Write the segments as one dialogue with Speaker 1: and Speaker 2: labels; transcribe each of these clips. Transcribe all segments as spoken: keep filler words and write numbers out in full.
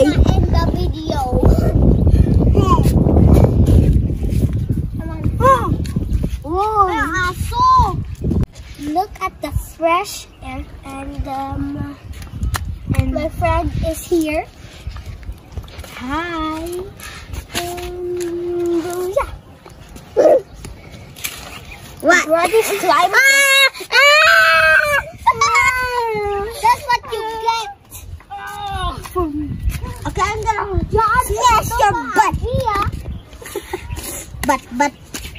Speaker 1: Okay.
Speaker 2: End the video.
Speaker 1: Oh.
Speaker 2: Look at the fresh air, and um, and my friend is here. Hi. Um, yeah.
Speaker 1: What?
Speaker 2: Brother's climbing.
Speaker 1: Ah! Ah!
Speaker 2: That's what you get.
Speaker 1: Okay, I'm gonna
Speaker 2: Smash
Speaker 1: your butt.
Speaker 2: Here.
Speaker 1: But, but.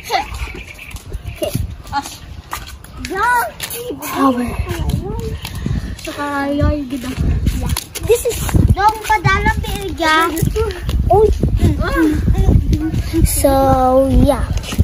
Speaker 1: Power.
Speaker 2: Ay, ganda. This is dong padala pilga. Oh. So yeah.